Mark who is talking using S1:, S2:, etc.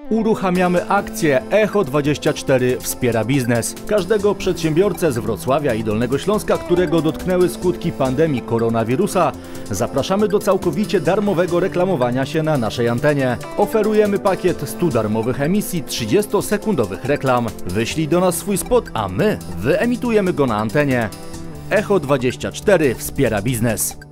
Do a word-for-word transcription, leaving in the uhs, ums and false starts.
S1: Uruchamiamy akcję Echo dwadzieścia cztery wspiera biznes. Każdego przedsiębiorcę z Wrocławia i Dolnego Śląska, którego dotknęły skutki pandemii koronawirusa, zapraszamy do całkowicie darmowego reklamowania się na naszej antenie. Oferujemy pakiet stu darmowych emisji trzydziestosekundowych reklam. Wyślij do nas swój spot, a my wyemitujemy go na antenie. Echo dwadzieścia cztery wspiera biznes.